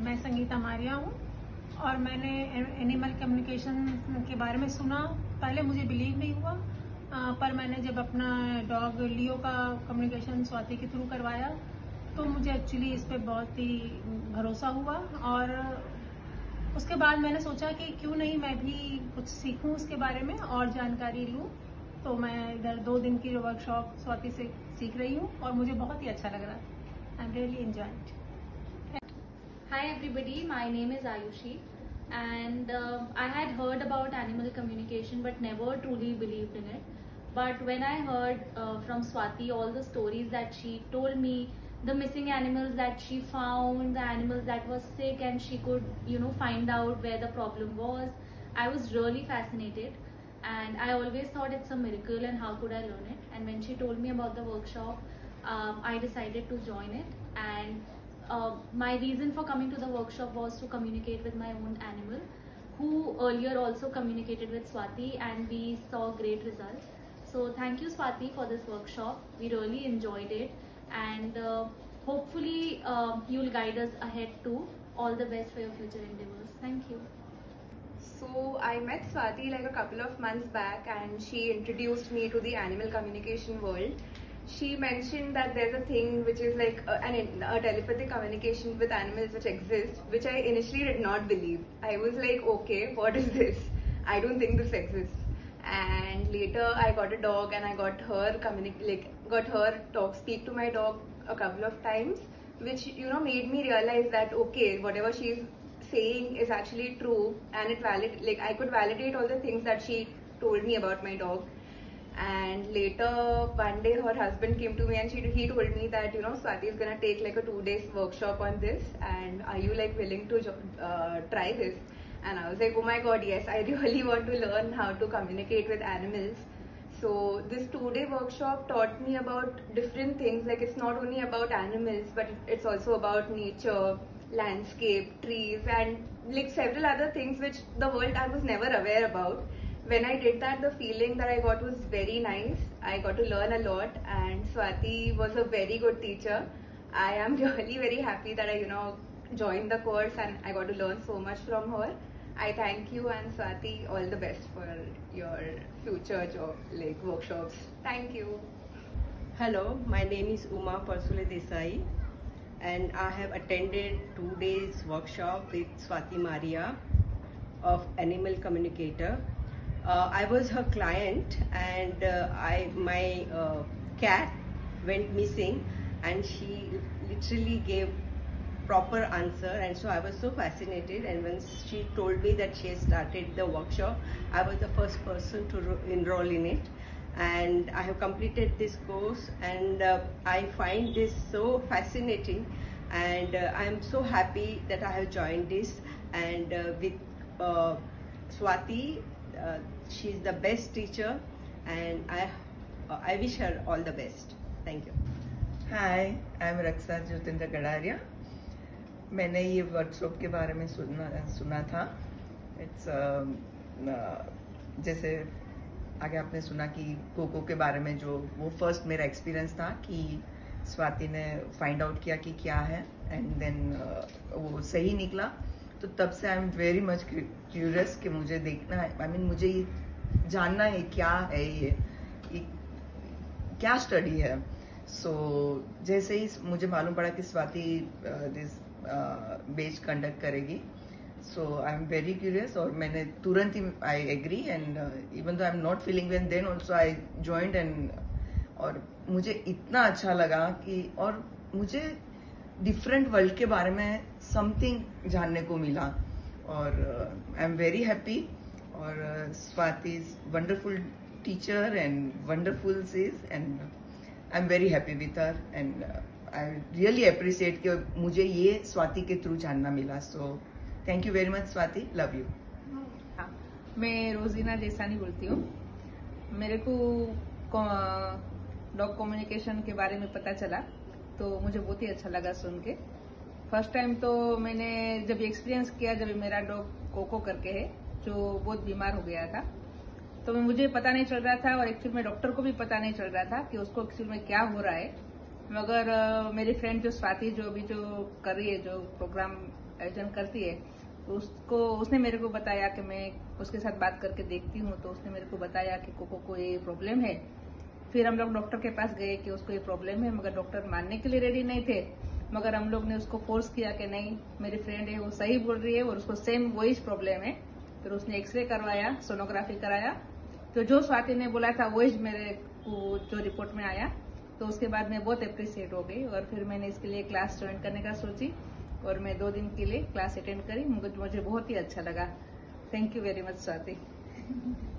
मैं संगीता मारिया हूँ और मैंने एनिमल कम्युनिकेशन के बारे में सुना। पहले मुझे बिलीव नहीं हुआ, पर मैंने जब अपना डॉग लियो का कम्युनिकेशन स्वाति के थ्रू करवाया तो मुझे एक्चुअली इस पे बहुत ही भरोसा हुआ। और उसके बाद मैंने सोचा कि क्यों नहीं मैं भी कुछ सीखूं उसके बारे में और जानकारी लूं। तो मैं इधर 2 दिन की वर्कशॉप स्वाति से सीख रही हूँ और मुझे बहुत ही अच्छा लग रहा है। I am really enjoyed. Hi everybody, my name is Ayushi and I had heard about animal communication but never truly believed in it. But when I heard from Swati all the stories that she told me, the missing animals that she found, the animals that were sick and she could find out where the problem was, I was really fascinated and I always thought it's a miracle and how could I learn it. And when she told me about the workshop, I decided to join it. And my reason for coming to the workshop was to communicate with my own animal, who earlier also communicated with Swati, and we saw great results. So thank you Swati for this workshop. We really enjoyed it, and hopefully you'll guide us ahead too. All the best for your future endeavors. Thank you. So I met Swati like a couple of months back and she introduced me to the animal communication world. She mentioned that there's a thing which is like a telepathic communication with animals which exists, which I initially did not believe. I was like, okay, what is this? I don't think this exists. And later I got a dog and I got her speak to my dog a couple of times, which made me realize that okay, whatever she's saying is actually true, and I could validate all the things that she told me about my dog. And later one day her husband came to me and he told me that Swati is gonna take like a 2 days workshop on this, and are you like willing to try this? And I was like, oh my god, yes, I really want to learn how to communicate with animals. So this 2-day workshop taught me about different things. Like, it's not only about animals, but it's also about nature, landscape, trees, and like several other things which the world I was never aware about. When I did that, the feeling that I got was very nice. I got to learn a lot, and Swati was a very good teacher. I am really very happy that I joined the course and I got to learn so much from her. I thank you, and Swati, all the best for your future job workshops. Thank you. Hello, my name is Uma Parsule Desai, and I have attended 2 days workshop with Swati Maria of Animal Communicator. I was her client, and my cat went missing, and she literally gave proper answer, and so I was so fascinated. And when she told me that she had started the workshop, I was the first person to enroll in it, and I have completed this course, and I find this so fascinating, and I am so happy that I have joined this. And with Swati, she is the best teacher, and I wish her all the best. Thank you. Hi, I am Raksa Jyotindra Gadaria. मैंने ये workshop के बारे में सुना था. It's जैसे आगे आपने सुना कि कोको के बारे में, जो वो फर्स्ट मेरा एक्सपीरियंस था कि स्वाति ने फाइंड आउट किया कि क्या है, एंड देन वो सही निकला. तो तब से I am very much curious कि मुझे देखना है, मुझे ये जानना है क्या है, ये क्या स्टडी है. सो जैसे ही मुझे मालूम पड़ा कि स्वाति दिस बेच कंडक्ट करेगी, so I am very curious, और मैंने तुरंत ही I agree, and even though I am not feeling well then also I joined, and और मुझे इतना अच्छा लगा कि, और मुझे डिफरेंट वर्ल्ड के बारे में समथिंग जानने को मिला, और आई एम वेरी हैप्पी. और Swati is wonderful teacher and wonderful she's, and I am very happy with her, and I really appreciate कि मुझे ये स्वाति के थ्रू जानना मिला. So thank you very much Swati, love you. मैं रोजीना देसानी बोलती हूँ. मेरे को डॉग कम्युनिकेशन के बारे में पता चला तो मुझे बहुत ही अच्छा लगा सुन के. फर्स्ट टाइम तो मैंने जब एक्सपीरियंस किया, जब मेरा डॉग कोको करके है जो बहुत बीमार हो गया था, तो मुझे पता नहीं चल रहा था, और एक्चुअली में डॉक्टर को भी पता नहीं चल रहा था कि उसको एक्चुअली में क्या हो रहा है. मगर मेरी फ्रेंड जो स्वाति जो अभी जो कर रही है, जो प्रोग्राम आयोजन करती है, उसने मेरे को बताया कि मैं उसके साथ बात करके देखती हूँ। तो उसने मेरे को बताया कि कोको को ये प्रॉब्लम है। फिर हम लोग डॉक्टर के पास गए कि उसको ये प्रॉब्लम है, मगर डॉक्टर मानने के लिए रेडी नहीं थे। मगर हम लोग ने उसको फोर्स किया कि नहीं, मेरी फ्रेंड है वो सही बोल रही है और उसको सेम वही प्रॉब्लम है। फिर उसने एक्सरे करवाया, सोनोग्राफी कराया, तो जो स्वाति ने बोला था वही मेरे को जो रिपोर्ट में आया। तो उसके बाद मैं बहुत अप्रिशिएट हो गई और फिर मैंने इसके लिए क्लास ज्वाइन करने का सोची और मैं 2 दिन के लिए क्लास अटेंड करी। मुझे बहुत ही अच्छा लगा। Thank you very much Swati.